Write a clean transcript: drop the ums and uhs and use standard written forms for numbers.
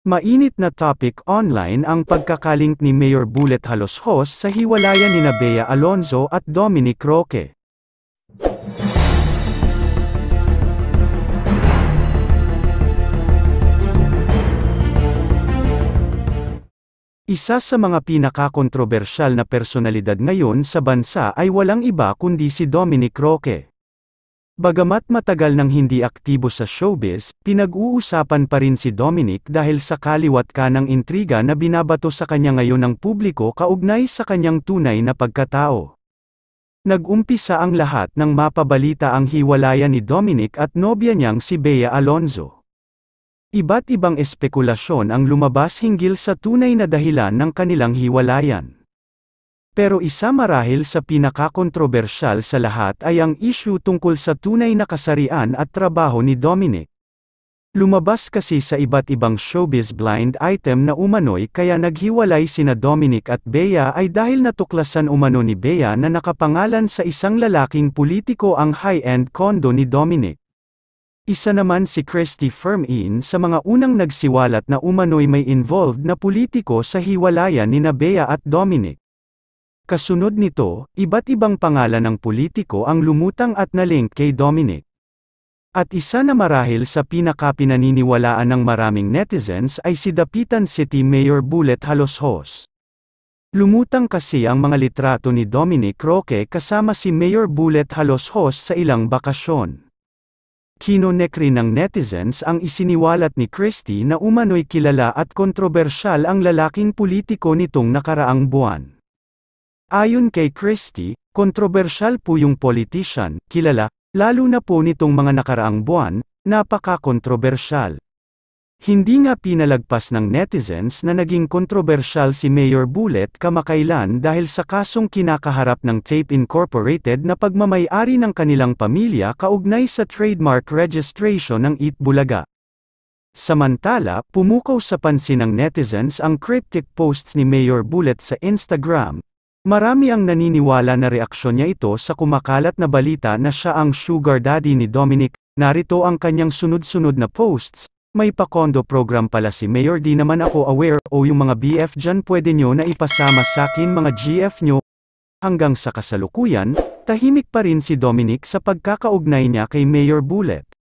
Mainit na topic online ang pagkakalink ni Mayor Bullet Haloshos sa hiwalayan nina Bea Alonzo at Dominic Roque. Isa sa mga pinakakontrobersyal na personalidad ngayon sa bansa ay walang iba kundi si Dominic Roque. Bagamat matagal nang hindi aktibo sa showbiz, pinag-uusapan pa rin si Dominic dahil sa kaliwat kanang intriga na binabato sa kanya ngayon ng publiko kaugnay sa kanyang tunay na pagkatao. Nag-umpisa ang lahat nang mapabalita ang hiwalayan ni Dominic at nobya niyang si Bea Alonzo. Iba't ibang espekulasyon ang lumabas hinggil sa tunay na dahilan ng kanilang hiwalayan. Pero isa marahil sa pinakakontrobersyal sa lahat ay ang issue tungkol sa tunay na kasarian at trabaho ni Dominic. Lumabas kasi sa iba't ibang showbiz blind item na umano'y kaya naghiwalay sina Dominic at Bea ay dahil natuklasan umano ni Bea na nakapangalan sa isang lalaking politiko ang high-end condo ni Dominic. Isa naman si Christy Fermin sa mga unang nagsiwalat na umano'y may involved na politiko sa hiwalayan nina Bea at Dominic. Kasunod nito, iba't ibang pangalan ng politiko ang lumutang at nalink kay Dominic. At isa na marahil sa pinakapinaniniwalaan ng maraming netizens ay si Dapitan City Mayor Bullet Haloshos. Lumutang kasi ang mga litrato ni Dominic Roque kasama si Mayor Bullet Haloshos sa ilang bakasyon. Kinonek rin ng netizens ang isiniwalat ni Christy na umano'y kilala at kontrobersyal ang lalaking politiko nitong nakaraang buwan. Ayon kay Christy, kontrobersyal po yung politician, kilala, lalo na po nitong mga nakaraang buwan, napaka-kontrobersyal. Hindi nga pinalagpas ng netizens na naging kontrobersyal si Mayor Bullet kamakailan dahil sa kasong kinakaharap ng Tape Incorporated na pagmamay-ari ng kanilang pamilya kaugnay sa trademark registration ng Eat Bulaga. Samantala, pumukaw sa pansin ng netizens ang cryptic posts ni Mayor Bullet sa Instagram. Marami ang naniniwala na reaksyon niya ito sa kumakalat na balita na siya ang sugar daddy ni Dominic. Narito ang kanyang sunod-sunod na posts. May pa-condo program pala si Mayor, di naman ako aware, o yung mga BF dyan pwede nyo na ipasama sakin mga GF nyo. Hanggang sa kasalukuyan, tahimik pa rin si Dominic sa pagkakaugnay niya kay Mayor Bullet.